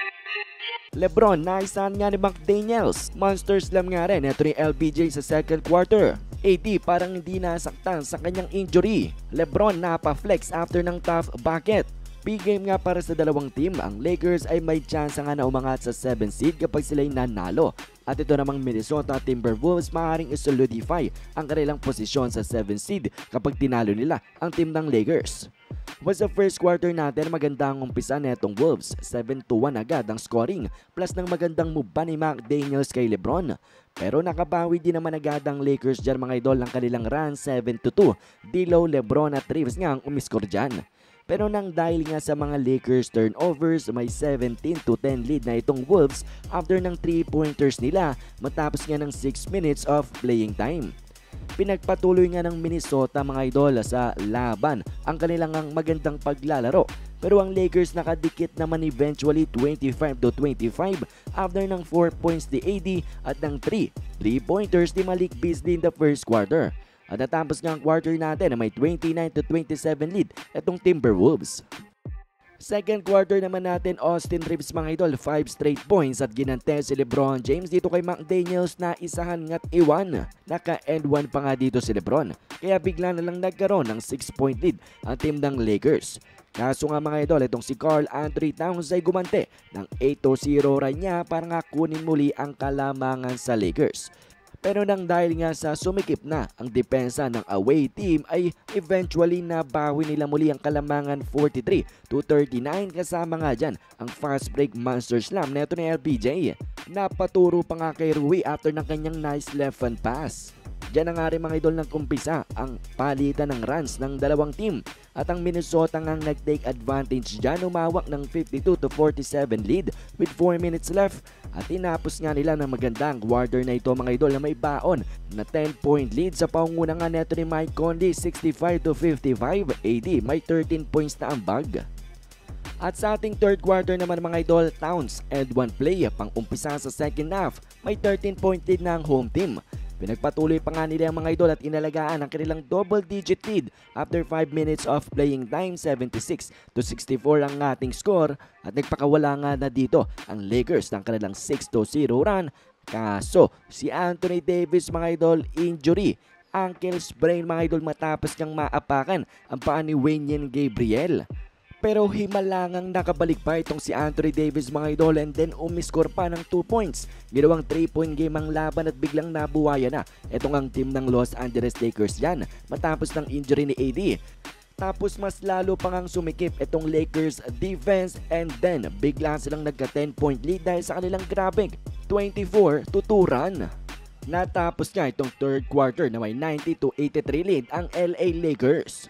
LeBron naisahan nga ni McDaniels. Monster slam nga rin ito ni LBJ sa second quarter. AD parang hindi nasaktan sa kanyang injury. LeBron napa-flex after ng tough bucket. Big game nga para sa dalawang team. Ang Lakers ay may chance nga na umangat sa 7 seed kapag sila'y nanalo. At ito namang Minnesota Timberwolves maaaring isolidify ang kanilang posisyon sa 7 seed kapag tinalo nila ang team ng Lakers. Was sa first quarter natin, magandang umpisa netong Wolves. 7-1 agad ang scoring plus ng magandang move pa ni McDaniels kay LeBron. Pero nakabawi din naman agad ang Lakers dyan mga idol ng kanilang run 7-2. D'Lo, LeBron at Reeves nga ang umiskor dyan. Pero nang dahil nga sa mga Lakers turnovers, may 17-10 lead na itong Wolves after ng 3-pointers nila matapos nga ng 6 minutes of playing time. Pinagpatuloy nga ng Minnesota mga idol sa laban ang kanilang magandang paglalaro. Pero ang Lakers nakadikit naman eventually 25-25 after ng 4 points ni AD at ng 3-pointers ni Malik Beasley in the first quarter. At natapos nga ang quarter natin na may 29-27 lead itong Timberwolves. Second quarter naman natin, Austin Reeves mga idol, 5 straight points at ginante si LeBron James dito kay McDaniels na isahan nga't iwan. Naka-end 1 pa nga dito si LeBron, kaya bigla na lang nagkaroon ng 6-point lead ang team ng Lakers. Kaso nga mga idol, itong si Karl Anthony Towns ay gumante ng 8-0 run niya para nga kunin muli ang kalamangan sa Lakers. Pero nang dahil nga sa sumikip na ang depensa ng away team ay eventually nabawi nila muli ang kalamangan 43-39 kasama nga dyan ang fast break monster slam neto ni LBJ. Napaturo pa nga kay Rui after ng kanyang nice left hand pass. Diyan na nga rin mga idol nagkumpisa ang palitan ng runs ng dalawang team at ang Minnesota nga nag-take advantage dyan, umawak ng 52-47 lead with 4 minutes left at tinapos nga nila ng magandang quarter na ito mga idol na may baon na 10-point lead sa pangunguna nga neto ni Mike Conley 65-55. AD may 13 points na ambag. At sa ating third quarter naman mga idol, Towns and 1 play pang umpisa sa second half, may 13-point lead na ang home team. Pinagpatuloy pa nga nila ang mga idol at inalagaan ang kanilang double-digit lead after 5 minutes of playing time, 76-64 ang ating score at nagpakawala nga na dito ang Lakers ng kanilang 6-0 run. Kaso si Anthony Davis mga idol, injury, ankle sprain mga idol matapos niyang maapakan ang paa ni Wenyen Gabriel. Pero himalangang nakabalik pa itong si Anthony Davis mga idol and then umiskor pa ng 2 points. Ginawang 3-point game ang laban at biglang nabuwaya na itong ang team ng Los Angeles Lakers yan matapos ng injury ni AD. Tapos mas lalo pang ang sumikip itong Lakers defense and then bigla silang nagka 10-point lead dahil sa kanilang grabing 24-2 run. Natapos nga itong third quarter na may 90-83 lead ang LA Lakers.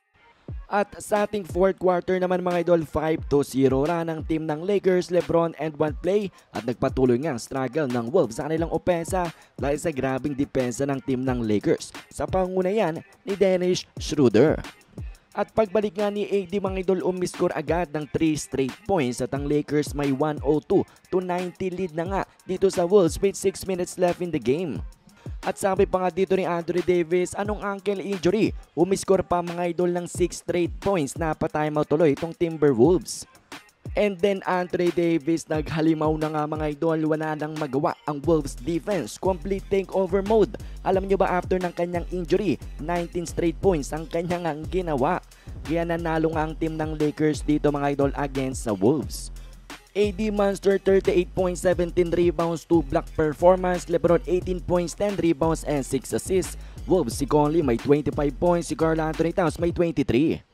At sa ating fourth quarter naman mga idol, 5-0 run ang team ng Lakers, LeBron and 1 play at nagpatuloy nga ang struggle ng Wolves sa kanilang opensa dahil sa grabing depensa ng team ng Lakers sa panguna yan ni Dennis Schroeder. At pagbalik nga ni AD mga idol, umiskor agad ng 3 straight points at ang Lakers may 102-90 lead na nga dito sa Wolves with 6 minutes left in the game. At sabi pa nga dito ni Anthony Davis, anong ankle injury? Umiskor pa mga idol ng 6 straight points na pa-timeout tuloy itong Timberwolves. And then Anthony Davis naghalimaw na nga mga idol, wala nang magawa ang Wolves defense. Complete takeover mode. Alam nyo ba after ng kanyang injury, 19 straight points ang kanyang ginawa. Kaya nanalo nga ang team ng Lakers dito mga idol against sa Wolves. AD Monster 38 points, 17 rebounds, 2 block performance. LeBron 18 points, 10 rebounds and 6 assists. Wolves si Conley may 25 points, si Karl Anthony Towns may 23.